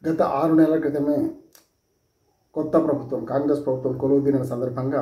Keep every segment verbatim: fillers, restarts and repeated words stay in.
గత ఆరు నెలల క్రితమే కొత్త ప్రభుత్వం కాంగ్రెస్ ప్రభుత్వం కొలువుదీరిన సందర్భంగా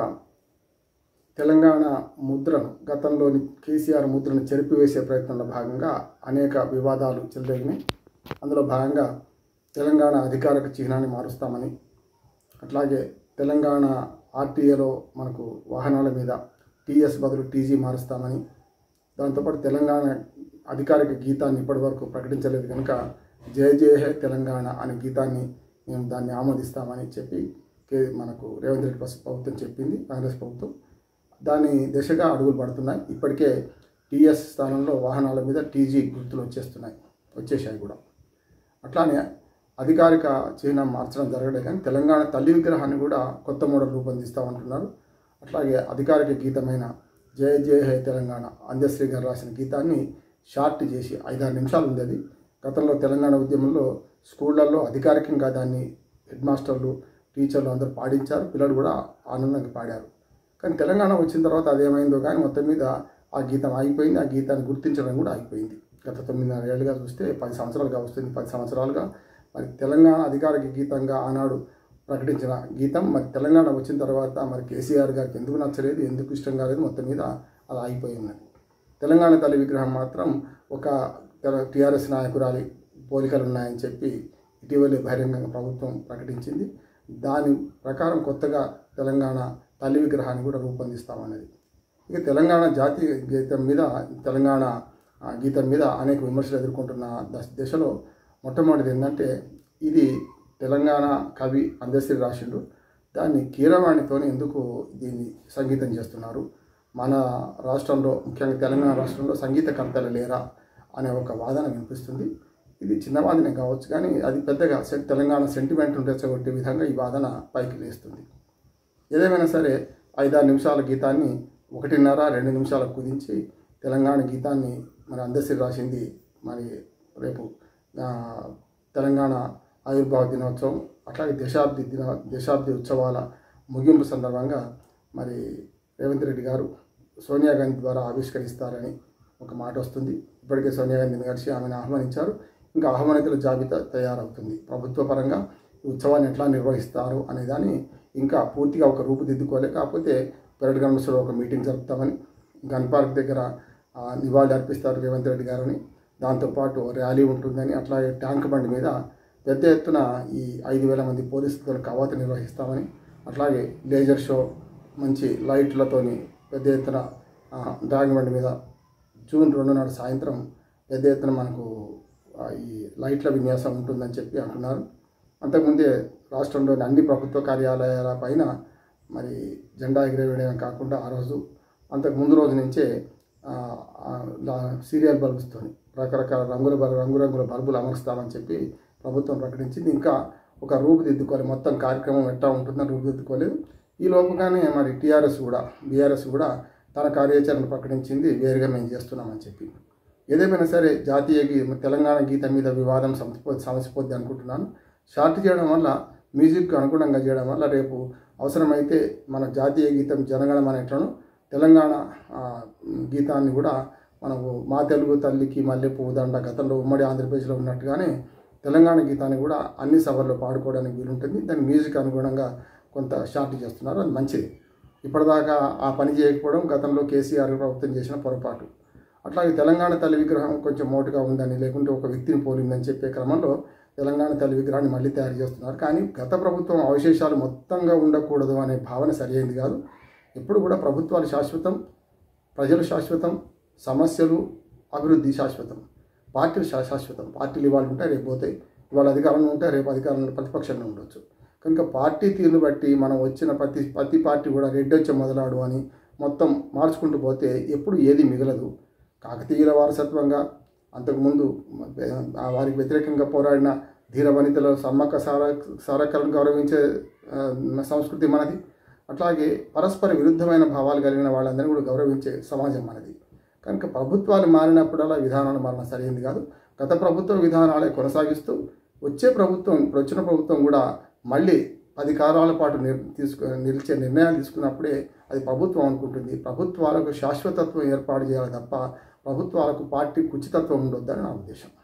తెలంగాణ ముద్రను గతంలోని కేసీఆర్ ముద్రను చెరిపివేసే ప్రయత్నంలో భాగంగా అనేక వివాదాలు చెలరేగినాయి. అందులో భాగంగా తెలంగాణ అధికారిక చిహ్నాన్ని మారుస్తామని, అట్లాగే తెలంగాణ ఆర్టీఏలో మనకు వాహనాల మీద టీఎస్ బదులు టీజీ మారుస్తామని, దాంతోపాటు తెలంగాణ అధికారిక గీతాన్ని ఇప్పటివరకు ప్రకటించలేదు కనుక జయ జయ హే తెలంగాణ అనే గీతాన్ని మేము దాన్ని ఆమోదిస్తామని చెప్పి కే మనకు రేవంత్ రెడ్డి ప్రభుత్వం చెప్పింది. కాంగ్రెస్ ప్రభుత్వం దాని దిశగా అడుగులు పడుతున్నాయి. ఇప్పటికే టీఎస్ స్థానంలో వాహనాల మీద టీజీ గుర్తులు వచ్చేస్తున్నాయి వచ్చేసాయి కూడా. అట్లానే అధికారిక చిహ్నం మార్చడం జరగలేదు కానీ తెలంగాణ తల్లి విగ్రహాన్ని కూడా కొత్త మోడల్ రూపొందిస్తామంటున్నారు. అట్లాగే అధికారిక గీతమైన జయ జయ హే తెలంగాణ అందశ్రీ గారు రాసిన గీతాన్ని షార్ట్ చేసి ఐదారు నిమిషాలు ఉంది. అది గతంలో తెలంగాణ ఉద్యమంలో స్కూళ్ళల్లో అధికారికంగా దాన్ని హెడ్ మాస్టర్లు టీచర్లు అందరూ పాడించారు, పిల్లలు కూడా ఆనందంగా పాడారు. కానీ తెలంగాణ వచ్చిన తర్వాత అదేమైందో కానీ మొత్తం మీద ఆ గీతం ఆగిపోయింది. ఆ గీతాన్ని గుర్తించడం కూడా ఆగిపోయింది. గత తొమ్మిదిన్నర ఏళ్ళుగా చూస్తే పది సంవత్సరాలుగా వస్తుంది. పది సంవత్సరాలుగా మరి తెలంగాణ అధికారిక గీతంగా ఆనాడు ప్రకటించిన గీతం మరి తెలంగాణ వచ్చిన తర్వాత మరి కేసీఆర్ గారికి ఎందుకు నచ్చలేదు, ఎందుకు ఇష్టం కాలేదు, మొత్తం మీద అది ఆగిపోయి ఉన్నది. తెలంగాణ తల్లి విగ్రహం మాత్రం ఒక టీఆర్ఎస్ నాయకురాలి పోలికలు ఉన్నాయని చెప్పి ఇటీవలే బహిరంగంగా ప్రభుత్వం ప్రకటించింది. దాని ప్రకారం కొత్తగా తెలంగాణ తల్లి విగ్రహాన్ని కూడా రూపొందిస్తామన్నది. ఇక తెలంగాణ జాతీయ గీతం మీద తెలంగాణ గీతం మీద అనేక విమర్శలు ఎదుర్కొంటున్న దశలో మొట్టమొదటిది ఏంటంటే ఇది తెలంగాణ కవి అందశ్రీ రాసిండు, దాన్ని కీరవాణితో ఎందుకు దీన్ని సంగీతం చేస్తున్నారు, మన రాష్ట్రంలో ముఖ్యంగా తెలంగాణ రాష్ట్రంలో సంగీతకర్తలు లేరా అనే ఒక వాదన వినిపిస్తుంది. ఇది చిన్న వాదనే కావచ్చు కానీ అది పెద్దగా తెలంగాణ సెంటిమెంట్ను రెచ్చగొట్టే విధంగా ఈ వాదన పైకి లేస్తుంది. ఏదేమైనా సరే ఐదారు నిమిషాల గీతాన్ని ఒకటిన్నర రెండు నిమిషాలకు కుదించి తెలంగాణ గీతాన్ని మరి అందశ్రీ రాసింది. మరి రేపు తెలంగాణ ఆవిర్భావ దినోత్సవం అట్లాగే దశాబ్ది దిన దశాబ్ది ఉత్సవాల ముగింపు సందర్భంగా మరి రేవంత్ రెడ్డి గారు సోనియా గాంధీ ద్వారా ఆవిష్కరిస్తారని ఒక మాట వస్తుంది. ఇప్పటికే సోనియా గాంధీని కలిసి ఆమెను ఆహ్వానించారు. ఇంకా ఆహ్వానితుల జాబితా తయారవుతుంది. ప్రభుత్వ పరంగా ఈ ఉత్సవాన్ని ఎట్లా నిర్వహిస్తారు అనే దాన్ని ఇంకా పూర్తిగా ఒక రూపుదిద్దుకోలే. కాకపోతే పెరడ్ గ్రౌండ్స్లో ఒక మీటింగ్ జరుపుతామని, గన్ పార్క్ దగ్గర నివాళులు అర్పిస్తారు రేవంత్ రెడ్డి గారని, దాంతోపాటు ర్యాలీ ఉంటుందని, అట్లాగే ట్యాంక్ బండి మీద పెద్ద ఎత్తున ఈ ఐదు వేల మంది పోలీసులతో కవాతు నిర్వహిస్తామని, అట్లాగే లేజర్ షో మంచి లైట్లతోని పెద్ద ఎత్తున ట్యాంక్ బండి మీద జూన్ రెండు నాడు సాయంత్రం పెద్ద ఎత్తున మనకు ఈ లైట్ల విన్యాసం ఉంటుందని చెప్పి అంటున్నారు. అంతకుముందే రాష్ట్రంలోని అన్ని ప్రభుత్వ కార్యాలయాల పైన మరి జెండా ఎగిరేయడం కాకుండా ఆ రోజు అంతకు ముందు రోజు నుంచే సీరియల్ బల్బ్స్తో రకరకాల రంగుల రంగురంగుల బల్బులు అమరుస్తామని చెప్పి ప్రభుత్వం ప్రకటించింది. ఇంకా ఒక రూపుదిద్దుకోవాలి, మొత్తం కార్యక్రమం ఎట్లా ఉంటుందని రూపుదిద్దుకోలేదు. ఈ లోపుగానే మరి టీఆర్ఎస్ కూడా బీఆర్ఎస్ కూడా తన కార్యాచరణ ప్రకటించింది, వేరుగా మేము చేస్తున్నామని చెప్పి. ఏదేమైనా సరే జాతీయ గీ తెలంగాణ గీతం మీద వివాదం సమసిపో సమసిపోద్ది అనుకుంటున్నాను. షార్ట్ చేయడం వల్ల మ్యూజిక్ అనుగుణంగా చేయడం వల్ల రేపు అవసరమైతే మన జాతీయ గీతం జనగణమన ఎట్లను తెలంగాణ గీతాన్ని కూడా మనకు మా తెలుగు తల్లికి మల్లె పువ్వుదండ గతంలో ఉమ్మడి ఆంధ్రప్రదేశ్లో ఉన్నట్టుగానే తెలంగాణ గీతాన్ని కూడా అన్ని సభల్లో పాడుకోవడానికి వీలుంటుంది. దాని మ్యూజిక్ అనుగుణంగా కొంత షార్ట్ చేస్తున్నారు, అది మంచిది. ఇప్పటిదాకా ఆ పని చేయకపోవడం గతంలో కేసీఆర్ ప్రభుత్వం చేసిన పొరపాటు. అట్లాగే తెలంగాణ తల్లి విగ్రహం కొంచెం మోటుగా ఉందని, లేకుంటే ఒక వ్యక్తిని పోలిందని చెప్పే క్రమంలో తెలంగాణ తల్లి విగ్రహాన్ని మళ్ళీ తయారు చేస్తున్నారు. కానీ గత ప్రభుత్వం అవశేషాలు మొత్తంగా ఉండకూడదు అనే భావన సరైనది కాదు. ఎప్పుడు కూడా ప్రభుత్వాలు శాశ్వతం, ప్రజలు శాశ్వతం, సమస్యలు అభివృద్ధి శాశ్వతం, పార్టీలు శాశ్వతం. పార్టీలు ఇవాళ ఉంటాయి, రేపు పోతాయి. ఇవాళ అధికారంలో ఉంటాయి, రేపు అధికారంలో ప్రతిపక్షంలో ఉండొచ్చు. కనుక పార్టీ తీరును బట్టి మనం వచ్చిన ప్రతి ప్రతి పార్టీ కూడా రెడ్డొచ్చ మొదలాడు అని మొత్తం మార్చుకుంటూ పోతే ఎప్పుడు ఏది మిగలదు. కాకతీయుల వారసత్వంగా అంతకుముందు వారికి వ్యతిరేకంగా పోరాడిన ధీర వనితల సమ్మక్క సార సారక్కలను గౌరవించే సంస్కృతి మనది. అట్లాగే పరస్పర విరుద్ధమైన భావాలు కలిగిన వాళ్ళందరినీ కూడా గౌరవించే సమాజం మనది. కనుక ప్రభుత్వాలు మారినప్పుడల్లా విధానాలు మారడం సరైనది కాదు. గత ప్రభుత్వ విధానాలే కొనసాగిస్తూ వచ్చే ప్రభుత్వం ఇప్పుడు వచ్చిన ప్రభుత్వం కూడా మళ్ళీ పది కాలాల పాటు నిర్ తీసుకు నిలిచే నిర్ణయాలు తీసుకున్నప్పుడే అది ప్రభుత్వం అనుకుంటుంది. ప్రభుత్వాలకు శాశ్వతత్వం ఏర్పాటు చేయాలి తప్ప ప్రభుత్వాలకు పార్టీ కుచితత్వం ఉండొద్దని నా ఉద్దేశం.